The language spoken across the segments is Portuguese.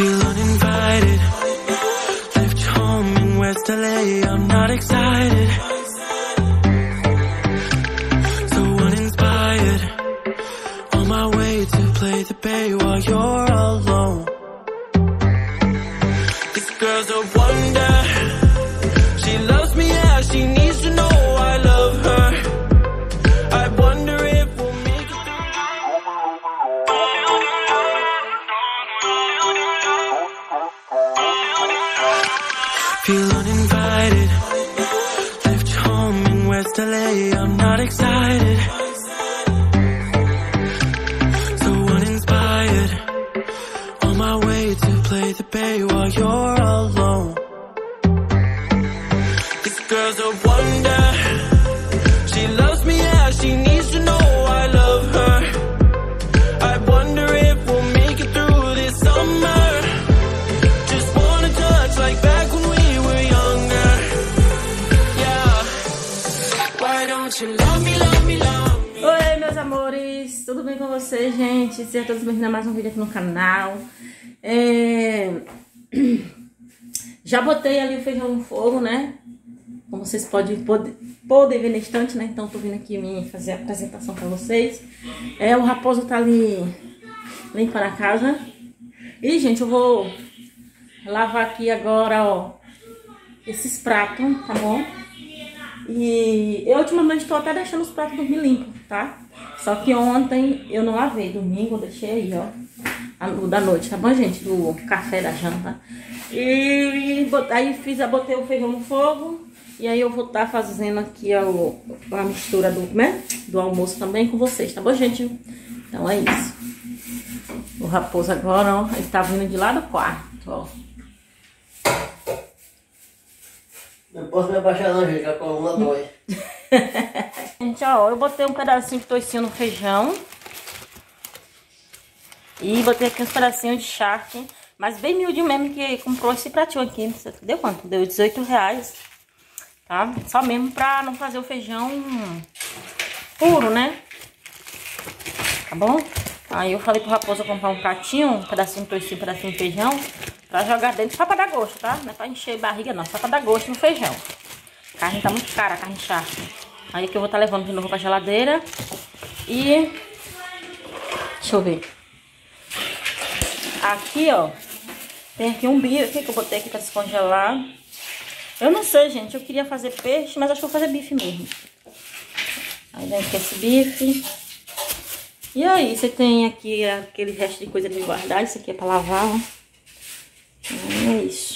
Feel uninvited. Left home in West LA, I'm not excited. So uninspired. On my way to play the bay while you're alone. This girl's a wonder. She loves me, yeah, she needs to know I love her. I wonder if we'll make it through. Feel uninvited. Left home in West LA, I'm not excited. So uninspired. On my way to play the bay while you're alone. This girl's a wonder. She loves me, yeah, she needs to know I love her. I wonder if we'll make it through this summer. Just wanna touch like back when we were younger. Yeah. Why don't you love me, love me, love me? Oi, meus amores, tudo bem com vocês, gente? Sejam todos bem-vindos a mais um vídeo aqui no canal. Já botei ali o feijão no fogo, né? Como vocês podem ver na estante, né? Então tô vindo aqui me fazer a apresentação pra vocês. O Raposo tá ali limpando a casa. E, gente, eu vou lavar aqui agora, ó, esses pratos, tá bom? E eu ultimamente tô até deixando os pratos dormir limpos, tá? Só que ontem eu não lavei, domingo eu deixei aí, ó, da noite, tá bom, gente? Do café, da janta. E aí botei o feijão no fogo. E aí eu vou estar fazendo aqui a mistura do almoço também com vocês, tá bom, gente? Então é isso. O Raposo agora, ó, ele tá vindo de lá do quarto, ó. Não posso me abaixar não, gente, a coluna dói. Gente, ó, eu botei um pedacinho de toicinho no feijão. E botei aqui uns pedacinhos de charque. Mas bem miudinho mesmo, que comprou esse pratinho aqui. Deu quanto? Deu R$18. Tá? Só mesmo pra não fazer o feijão puro, né? Tá bom? Aí eu falei pro Raposo comprar um pratinho, um pedacinho de toicinho, um pedacinho de feijão, pra jogar dentro, só pra dar gosto, tá? Não é pra encher barriga não, só pra dar gosto no feijão. A carne tá muito cara, a carne charque. Aí que eu vou estar levando de novo pra geladeira. E... deixa eu ver. Aqui, ó, tem aqui um bife que eu botei aqui pra descongelar. Eu não sei, gente, eu queria fazer peixe, mas acho que vou fazer bife mesmo. Aí vem aqui esse bife. E aí, você tem aqui aquele resto de coisa de guardar. Isso aqui é pra lavar, ó. É isso.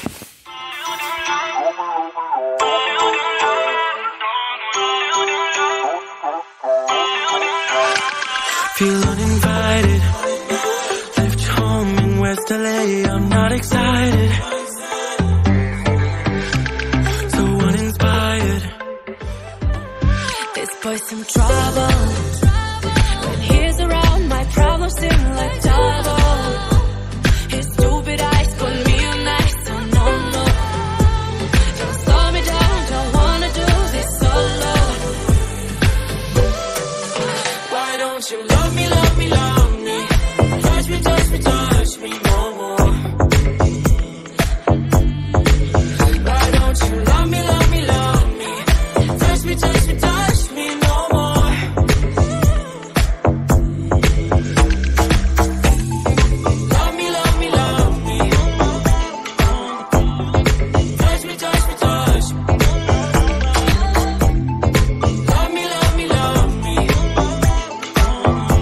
Feel uninvited. Left home in West LA, I'm not excited. So uninspired. This boy's some trouble. When he's around, my problems seem like double. His stupid eyes put me on ice, so no, no. Don't slow me down, don't wanna do this solo. Why don't you love me, love me, love me? Touch me, touch me, touch me no more. Why don't you love me, love me, love me? Touch me, touch me, touch me no more. Love me, love me, love me. Touch me, touch me, touch me. Love me, love me, love me.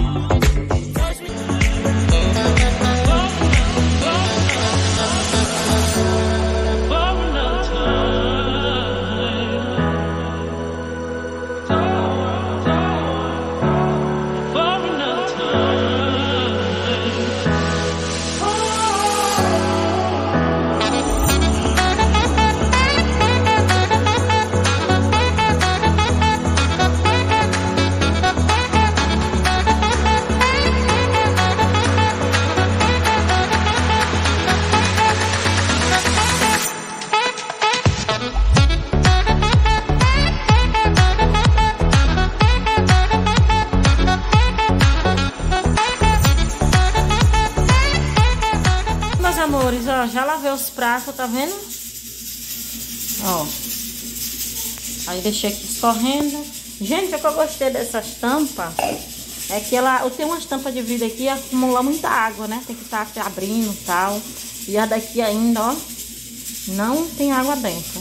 ó, já lavei os pratos, tá vendo? Ó. Aí deixei aqui escorrendo. Gente, o que eu gostei dessas tampas é que eu tenho umas tampas de vidro aqui e acumula muita água, né? Tem que estar abrindo e tal. E a daqui ainda, ó, não tem água dentro.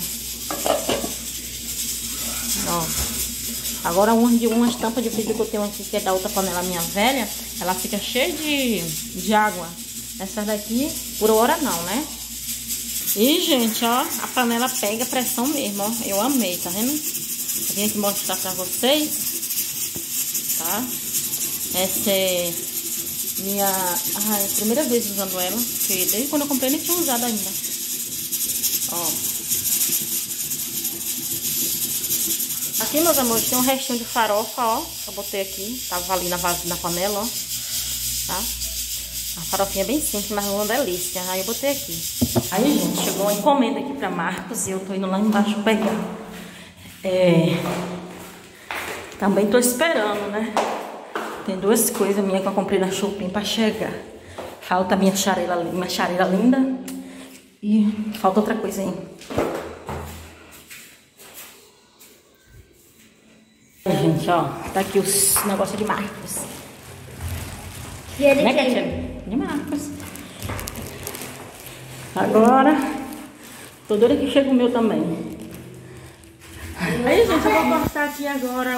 Ó. Agora umas tampas de vidro que eu tenho aqui, que é da outra panela minha velha, ela fica cheia de água. Essa daqui, por hora não, né? E, gente, ó, a panela pega pressão mesmo, ó. Eu amei, tá vendo? Eu vim aqui mostrar pra vocês, tá? Essa é minha primeira vez usando ela, porque desde quando eu comprei nem tinha usado ainda. Ó. Aqui, meus amores, tem um restinho de farofa, ó. Que eu botei aqui, tava ali na panela, ó. Tá? A farofinha é bem simples, mas uma delícia. Aí eu botei aqui. Aí, gente, chegou uma encomenda aqui pra Marcos e eu tô indo lá embaixo pegar. Também tô esperando, né? Tem duas coisas minhas que eu comprei na Shopping pra chegar. Falta minha chareira linda. E falta outra coisa aí. Gente, ó, tá aqui os negócios de Marcos. E ele Né, Katia? De Marcos. Agora, tô doida que chega o meu também. Aí, gente, eu vou cortar aqui agora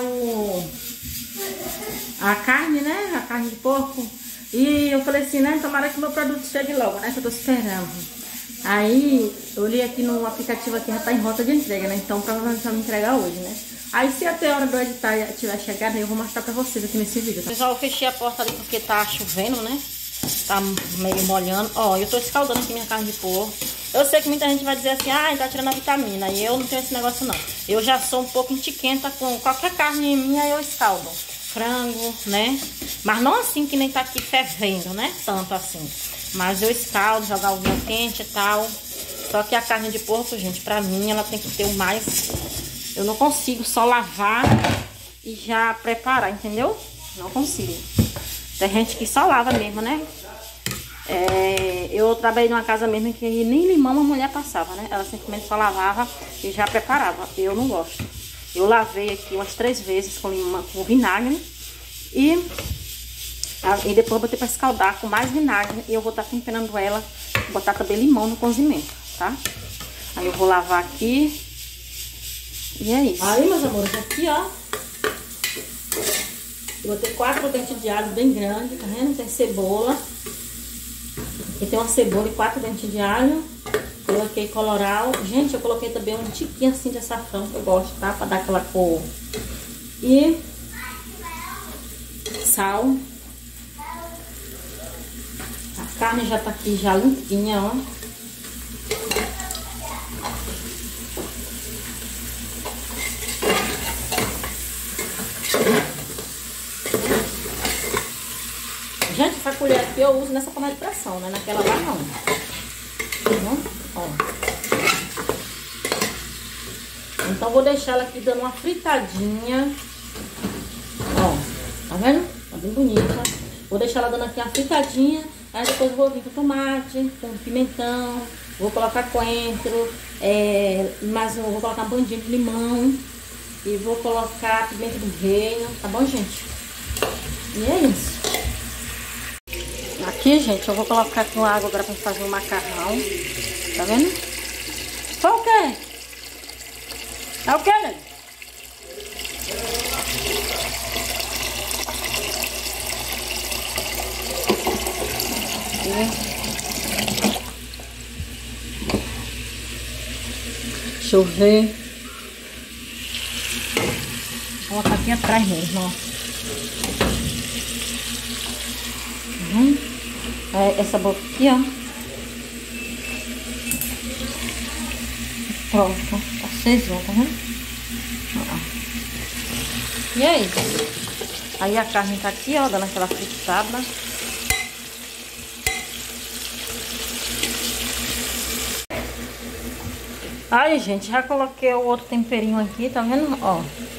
a carne, né? A carne de porco. E eu falei assim, né? Tomara que o meu produto chegue logo, né? Que eu tô esperando. Aí, eu olhei aqui no aplicativo aqui, já tá em rota de entrega, né? Então, provavelmente vai me entregar hoje, né? Aí, se até a hora do editar tiver chegado, eu vou mostrar pra vocês aqui nesse vídeo. Pessoal, eu fechei a porta ali porque tá chovendo, né? Tá meio molhando. Ó, eu tô escaldando aqui minha carne de porco. Eu sei que muita gente vai dizer assim, tá tirando a vitamina. E eu não tenho esse negócio, não. Eu já sou um pouco entiquenta com qualquer carne minha, eu escaldo. Frango, né? Mas não assim que nem tá aqui fervendo, né? Tanto assim. Mas eu escaldo, jogar o vinho quente e tal. Só que a carne de porco, gente, pra mim, ela tem que ter o mais... Eu não consigo só lavar e já preparar, entendeu? Não consigo. Tem gente que só lava mesmo, né? Eu trabalhei numa casa mesmo que nem limão a mulher passava, né? Ela simplesmente só lavava e já preparava. Eu não gosto. Eu lavei aqui umas 3 vezes com limão, com vinagre. E depois eu botei pra escaldar com mais vinagre. E eu vou estar temperando ela. Botar também limão no cozimento, tá? Aí eu vou lavar aqui. E é isso. Aí, meus amores, aqui, ó. Eu botei 4 dentes de alho bem grandes, tá vendo? Tem cebola. Aqui tem uma cebola e 4 dentes de alho. Coloquei colorau. Gente, eu coloquei também um tiquinho assim de açafrão, que eu gosto, tá? Pra dar aquela cor. E sal. A carne já tá aqui, já limpinha, ó. Gente, essa colher aqui eu uso nessa panela de pressão, né? Naquela lá não. Ó. Então vou deixar ela aqui dando uma fritadinha. Ó, tá vendo? Tá bem bonita. Vou deixar ela dando aqui uma fritadinha. Aí depois eu vou vir com tomate, com pimentão. Vou colocar coentro. Mas eu vou colocar uma bandinha de limão. E vou colocar pimenta do reino. Tá bom, gente? E é isso. Aqui, gente, eu vou colocar com água agora pra fazer o macarrão. Tá vendo? Foi o quê? É o quê, né? Deixa eu ver. Vou colocar aqui atrás mesmo, ó. Essa boca aqui, ó. Pronto, tá aceso, tá vendo? E é isso. Aí a carne tá aqui, ó, dando aquela fritada. Aí, gente, já coloquei o outro temperinho aqui, tá vendo? Ó.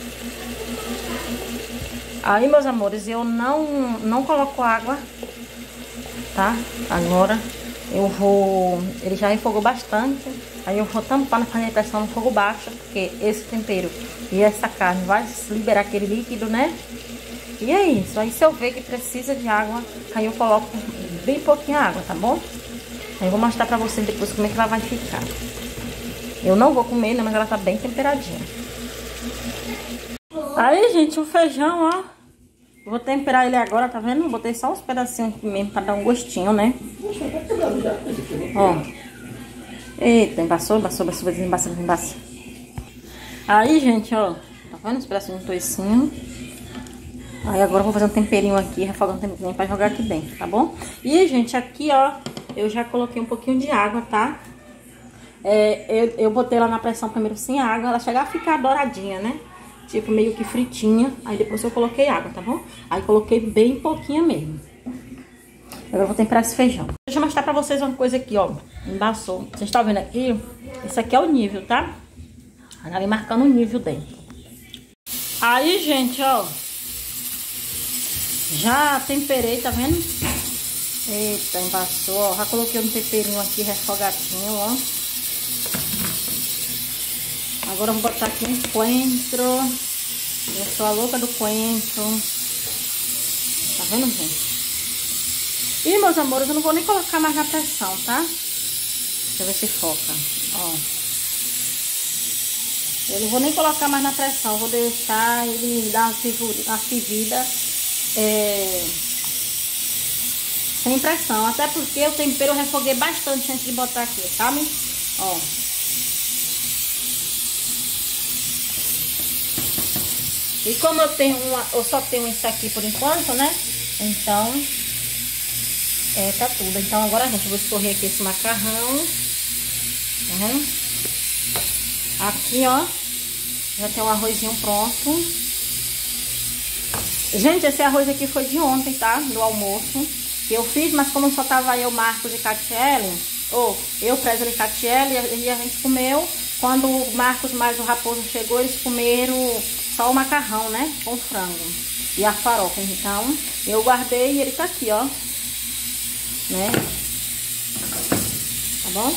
Aí, meus amores, eu não coloco água, tá? Agora, ele já refogou bastante, aí eu vou tampar na panela de pressão no fogo baixo, porque esse tempero e essa carne vai liberar aquele líquido, né? E é isso. Aí se eu ver que precisa de água, aí eu coloco bem pouquinho água, tá bom? Aí eu vou mostrar pra vocês depois como é que ela vai ficar. Eu não vou comer, né? Mas ela tá bem temperadinha. Aí, gente, o feijão, ó. Vou temperar ele agora, tá vendo? Botei só uns pedacinhos aqui mesmo pra dar um gostinho, né? Ó. Eita, embaçou. Aí, gente, ó. Tá vendo os pedacinhos de toicinho? Aí agora eu vou fazer um temperinho aqui, refogando um temperinho pra jogar aqui dentro, tá bom? E, gente, aqui, ó, eu já coloquei um pouquinho de água, tá? Eu botei ela na pressão primeiro sem água, ela chegar a ficar douradinha, né? Tipo, meio que fritinha. Aí depois eu coloquei água, tá bom? Aí coloquei bem pouquinho mesmo. Agora eu vou temperar esse feijão. Deixa eu mostrar pra vocês uma coisa aqui, ó. Embaçou. Vocês estão vendo aqui? Esse aqui é o nível, tá? Ali marcando o nível dentro. Aí, gente, ó. Já temperei, tá vendo? Eita, embaçou, ó. Já coloquei um temperinho aqui refogadinho, ó. Agora eu vou botar aqui um coentro. Eu sou a louca do coentro. Tá vendo, gente? E, meus amores, eu não vou nem colocar mais na pressão, tá? Deixa eu ver se foca, ó. Eu não vou nem colocar mais na pressão. Vou deixar ele dar uma fervida sem pressão. Até porque o tempero eu refoguei bastante antes de botar aqui, sabe? Ó. E como eu só tenho isso aqui por enquanto, né? Então, tá tudo. Então agora, gente, eu vou escorrer aqui esse macarrão. Tá vendo? Aqui, ó, já tem um arrozinho pronto. Gente, esse arroz aqui foi de ontem, tá? Do almoço que eu fiz, mas como só tava eu, Marcos e Catiele, eu, Presley e Catiele, e a gente comeu. Quando o Marcos mais o Raposo chegou, eles comeram só o macarrão, né? Com frango e a farofa. Então, eu guardei e ele tá aqui, ó. Né? Tá bom?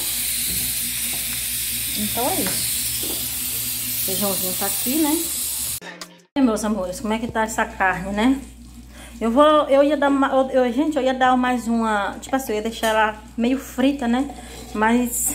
Então é isso. O feijãozinho tá aqui, né? E, meus amores, como é que tá essa carne, né? Eu ia dar mais uma... Tipo assim, eu ia deixar ela meio frita, né? Mas...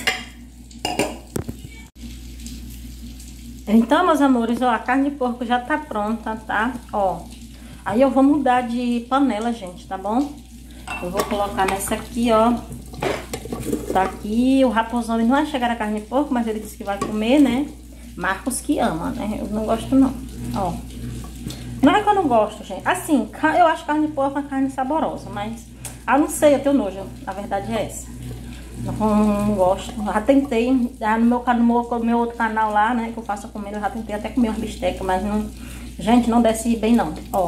Então, meus amores, ó, a carne de porco já tá pronta, tá? Ó, aí eu vou mudar de panela, gente, tá bom? Eu vou colocar nessa aqui, ó. Tá aqui, o Raposão, ele não vai chegar a carne de porco, mas ele disse que vai comer, né? Marcos que ama, né? Eu não gosto, não. Ó. Não é que eu não gosto, gente. Assim, eu acho carne de porco uma carne saborosa, mas... Ah, não sei, eu tenho nojo. A verdade é essa. Não gosto. Já tentei, no meu outro canal lá, né, que eu faço a comida, eu já tentei até comer uma bisteca, mas não, gente, não desce bem não, ó.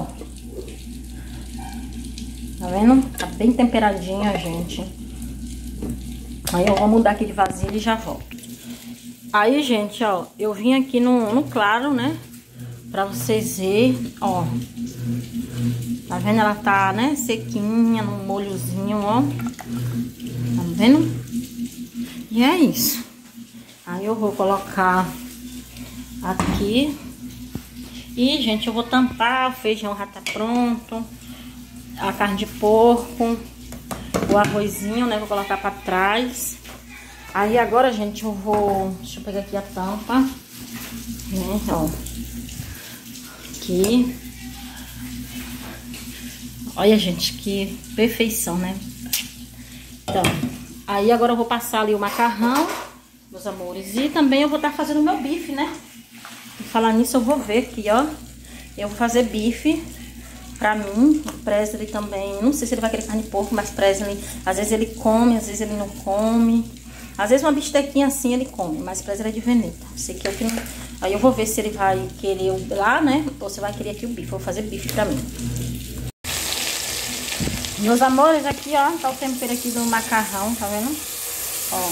Tá vendo? Tá bem temperadinha, gente. Aí eu vou mudar aqui de vasilha e já volto. Aí, gente, ó, eu vim aqui no claro, né, pra vocês verem, ó. Tá vendo? Ela tá, né, sequinha, no molhozinho, ó. Tá vendo? E é isso. Aí eu vou colocar aqui. E, gente, eu vou tampar. O feijão já tá pronto. A carne de porco. O arrozinho, né? Vou colocar pra trás. Aí agora, gente, eu vou... Deixa eu pegar aqui a tampa. Né? Ó. Aqui. Olha, gente, que perfeição, né? Então, aí agora eu vou passar ali o macarrão, meus amores. E também eu vou estar fazendo o meu bife, né? E falar nisso, eu vou ver aqui, ó. Eu vou fazer bife pra mim. O Presley também, não sei se ele vai querer carne de porco, mas Presley, às vezes ele come, às vezes ele não come. Às vezes uma bistequinha assim ele come, mas Presley é de veneta. Sei que eu que não... Aí eu vou ver se ele vai querer lá, né? Ou se vai querer aqui o bife. Eu vou fazer bife pra mim. Meus amores, aqui, ó, tá o tempero aqui do macarrão, tá vendo? Ó.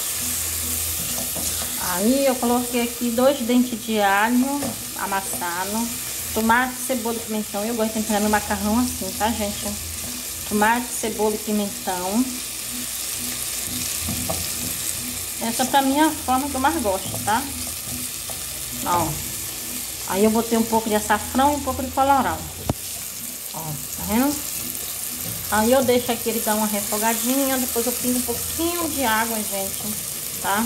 Aí eu coloquei aqui 2 dentes de alho amassado, tomate, cebola e pimentão. Eu gosto de temperar meu macarrão assim, tá, gente? Tomate, cebola e pimentão. Essa pra mim é a forma que eu mais gosto, tá? Ó. Aí eu botei um pouco de açafrão e um pouco de colorau. Ó, tá vendo? Aí eu deixo aqui ele dar uma refogadinha, depois eu pingo um pouquinho de água, gente, tá?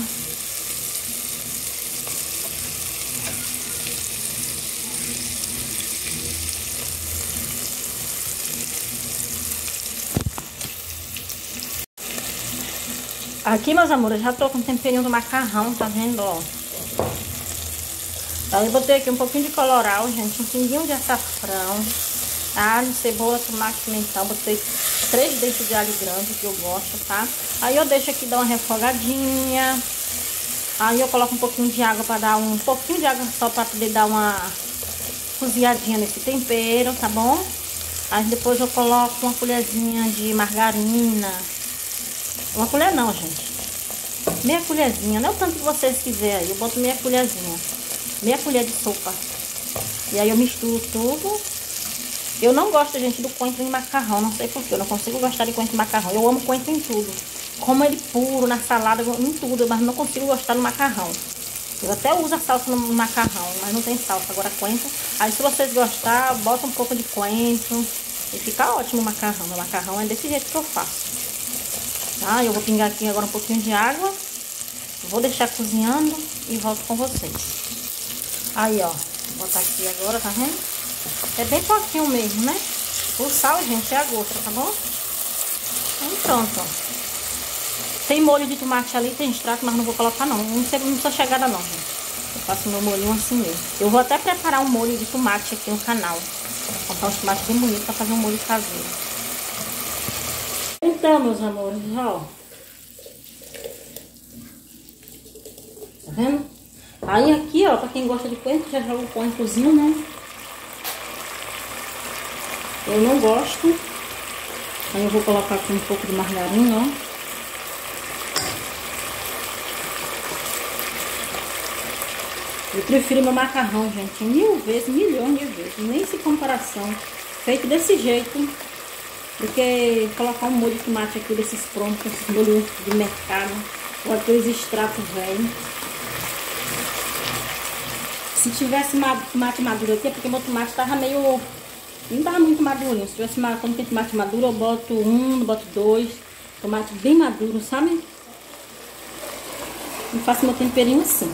Aqui, meus amores, eu já tô com o temperinho do macarrão, tá vendo, ó? Aí eu botei aqui um pouquinho de colorau, gente, um pinguinho de açafrão, alho, cebola, tomate, pimentão. Botei 3 dentes de alho grande, que eu gosto, tá? Aí eu deixo aqui dar uma refogadinha. Aí eu coloco um pouquinho de água pra dar um pouquinho de água só pra poder dar uma cozinhadinha nesse tempero, tá bom? Aí depois eu coloco uma colherzinha de margarina. Uma colher não, gente. Meia colherzinha, não é o tanto que vocês quiserem aí. Eu boto meia colherzinha. Meia colher de sopa. E aí eu misturo tudo. Eu não gosto, gente, do coentro em macarrão. Não sei porquê. Eu não consigo gostar de coentro em macarrão. Eu amo coentro em tudo. Como ele puro, na salada, em tudo. Mas não consigo gostar do macarrão. Eu até uso a salsa no macarrão, mas não tem salsa. Agora coentro. Aí se vocês gostarem, bota um pouco de coentro. E fica ótimo o macarrão. Meu macarrão é desse jeito que eu faço. Tá? Eu vou pingar aqui agora um pouquinho de água. Vou deixar cozinhando e volto com vocês. Aí, ó. Vou botar aqui agora, tá vendo? É bem pouquinho mesmo, né? O sal, gente, é a gosto, tá bom? Então, pronto, ó. Tem molho de tomate ali, tem extrato, mas não vou colocar não. Não precisa chegada não, gente. Eu faço meu molhinho assim mesmo. Eu vou até preparar um molho de tomate aqui no canal. Vou comprar uns tomates bem bonitos pra fazer um molho caseiro. Então, meus amores, ó. Tá vendo? Aí aqui, ó, pra quem gosta de coentro, já joga o coentrozinho, né? Eu não gosto. Aí eu vou colocar aqui um pouco de margarina, ó. Eu prefiro meu macarrão, gente, 1000 vezes, milhões de vezes. Nem se comparação. Feito desse jeito. Do que colocar um molho de tomate aqui desses prontos, esses molhos de mercado. Ou aqueles extratos velhos. Se tivesse tomate maduro aqui, é porque meu tomate tava meio... Não tava muito madurinho. Se tivesse, quando tem tomate maduro, eu boto 1, boto 2. Tomate bem maduro, sabe? E faço meu temperinho assim.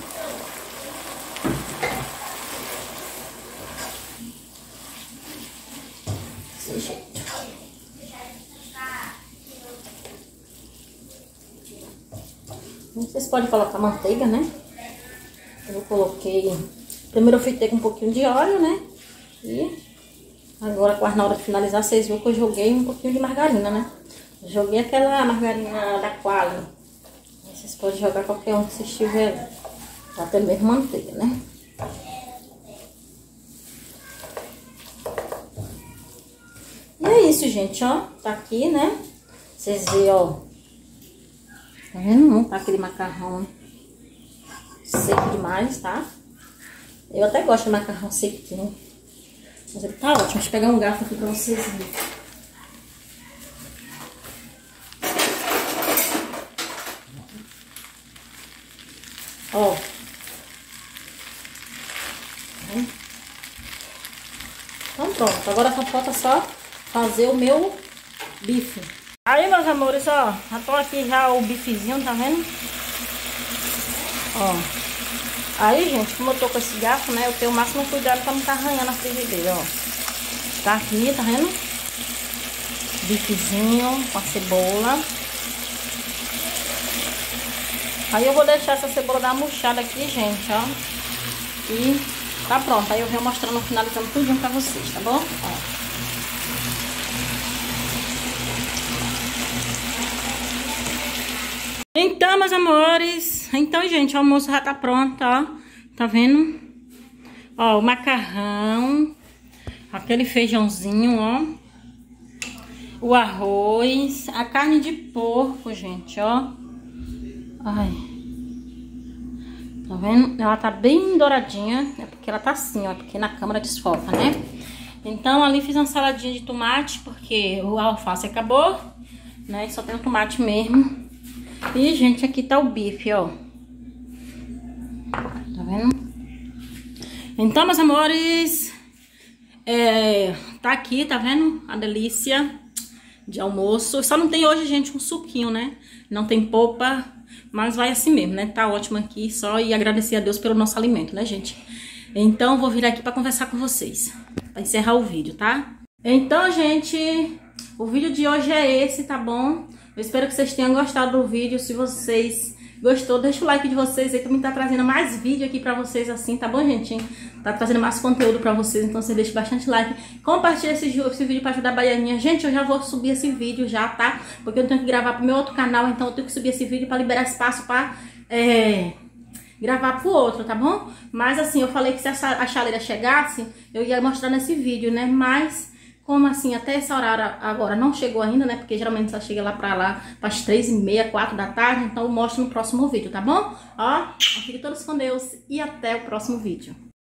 Desse jeito. Vocês podem colocar manteiga, né? Eu coloquei... Primeiro eu fritei com um pouquinho de óleo, né? E agora, quase na hora de finalizar, vocês viram que eu joguei um pouquinho de margarina, né? Joguei aquela margarina da Qualy. Vocês podem jogar qualquer um que vocês tiverem. Até mesmo manteiga, né? E é isso, gente, ó. Tá aqui, né? Vocês veem, ó. Tá vendo? Não tá aquele macarrão seco demais, tá? Eu até gosto de macarrão sequinho. Mas ele tá ótimo. Deixa eu pegar um garfo aqui pra vocês verem. Ó. Então pronto. Agora só falta só fazer o meu bife. Aí, meus amores, ó. Já tô aqui já o bifezinho, tá vendo? Ó. Aí, gente, como eu tô com esse garfo, né? Eu tenho o máximo cuidado pra não tá arranhando a frigideira, ó. Tá aqui, tá vendo? Bifezinho com a cebola. Aí eu vou deixar essa cebola dar uma murchada aqui, gente, ó. E tá pronto. Aí eu venho mostrando, finalizando tudinho pra vocês, tá bom? Ó. Então, meus amores, então, gente, o almoço já tá pronto, ó. Tá vendo? Ó, o macarrão, aquele feijãozinho, ó. O arroz, a carne de porco, gente, ó. Ai. Tá vendo? Ela tá bem douradinha, é porque ela tá assim, ó, porque na câmera desfoca, né? Então, ali fiz uma saladinha de tomate, porque o alface acabou, né? E só tem o tomate mesmo. E, gente, aqui tá o bife, ó. Tá vendo? Então, meus amores, tá aqui, tá vendo? A delícia de almoço. Só não tem hoje, gente, um suquinho, né? Não tem polpa, mas vai assim mesmo, né? Tá ótimo aqui, só e agradecer a Deus pelo nosso alimento, né, gente? Então, vou vir aqui pra conversar com vocês, pra encerrar o vídeo, tá? Então, gente, o vídeo de hoje é esse, tá bom? Eu espero que vocês tenham gostado do vídeo. Se vocês gostou, deixa o like de vocês aí, também tá trazendo mais vídeo aqui pra vocês assim, tá bom, gente? Tá trazendo mais conteúdo pra vocês, então você deixa bastante like. Compartilha esse vídeo pra ajudar a Baianinha. Gente, eu já vou subir esse vídeo já, tá? Porque eu tenho que gravar pro meu outro canal, então eu tenho que subir esse vídeo pra liberar espaço pra gravar pro outro, tá bom? Mas assim, eu falei que se a chaleira chegasse, eu ia mostrar nesse vídeo, né? Mas como assim, até essa hora agora não chegou ainda, né? Porque geralmente só chega lá para as 3h30, 4 da tarde. Então eu mostro no próximo vídeo, tá bom? Ó, fiquem todos com Deus e até o próximo vídeo.